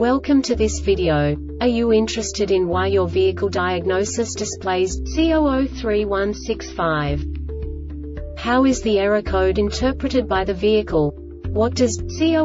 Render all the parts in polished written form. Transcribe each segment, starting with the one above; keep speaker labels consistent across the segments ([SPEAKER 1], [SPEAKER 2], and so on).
[SPEAKER 1] Welcome to this video. Are you interested in why your vehicle diagnosis displays C003165? How is the error code interpreted by the vehicle? What does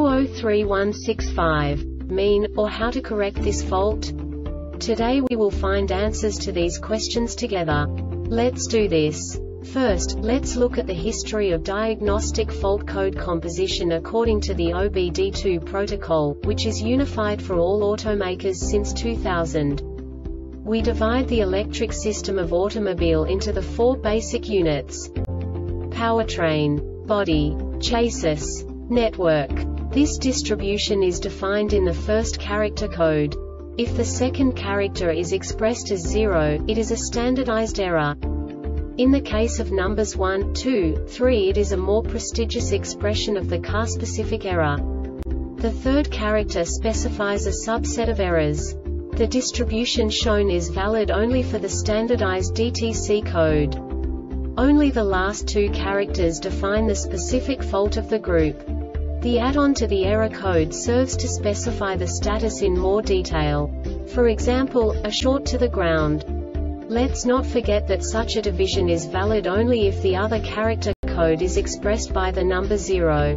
[SPEAKER 1] C003165 mean, or how to correct this fault? Today we will find answers to these questions together. Let's do this. First, let's look at the history of diagnostic fault code composition according to the OBD2 protocol, which is unified for all automakers since 2000. We divide the electric system of automobile into the four basic units: powertrain, body, chassis, network. This distribution is defined in the first character code. If the second character is expressed as 0, it is a standardized error. In the case of numbers 1, 2, 3, it is a more prestigious expression of the car-specific error. The third character specifies a subset of errors. The distribution shown is valid only for the standardized DTC code. Only the last two characters define the specific fault of the group. The add-on to the error code serves to specify the status in more detail. For example, a short to the ground. Let's not forget that such a division is valid only if the other character code is expressed by the number 0.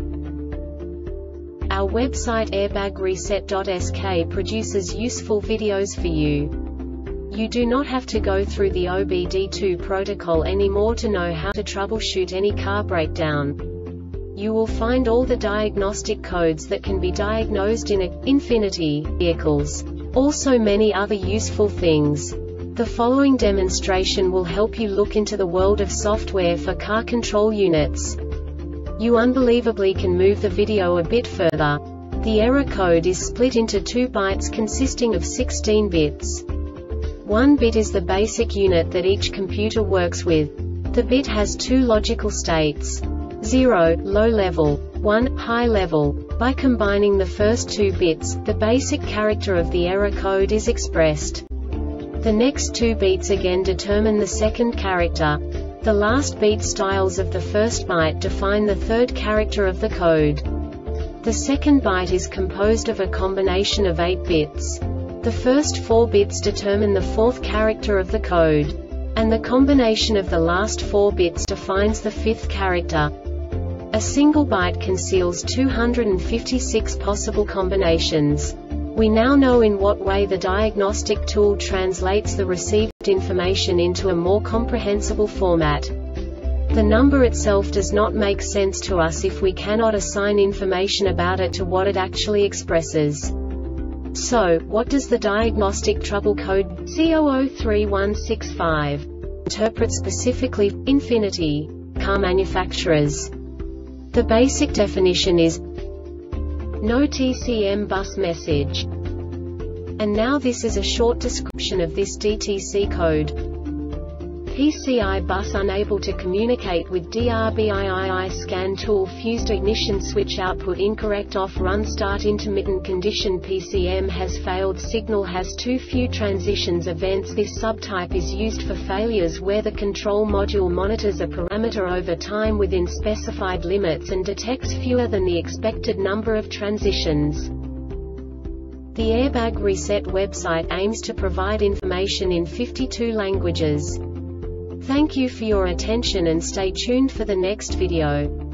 [SPEAKER 1] Our website airbagreset.sk produces useful videos for you. You do not have to go through the OBD2 protocol anymore to know how to troubleshoot any car breakdown. You will find all the diagnostic codes that can be diagnosed in Infiniti vehicles. Also many other useful things. The following demonstration will help you look into the world of software for car control units. You unbelievably can move the video a bit further. The error code is split into 2 bytes consisting of 16 bits. 1 bit is the basic unit that each computer works with. The bit has 2 logical states: 0, low level, 1, high level. By combining the first 2 bits, the basic character of the error code is expressed. The next 2 beats again determine the second character. The last beat styles of the first byte define the third character of the code. The second byte is composed of a combination of 8 bits. The first 4 bits determine the fourth character of the code. And the combination of the last 4 bits defines the fifth character. A single byte conceals 256 possible combinations. We now know in what way the diagnostic tool translates the received information into a more comprehensible format. The number itself does not make sense to us if we cannot assign information about it to what it actually expresses. So, what does the diagnostic trouble code C003165 interpret specifically for Infiniti car manufacturers? The basic definition is no TCM bus message. And now this is a short description of this DTC code. PCI bus unable to communicate with DRBIII scan tool fused ignition switch output incorrect off run start intermittent condition PCM has failed signal has too few transitions events. This subtype is used for failures where the control module monitors a parameter over time within specified limits and detects fewer than the expected number of transitions. The Airbag Reset website aims to provide information in 52 languages. Thank you for your attention and stay tuned for the next video.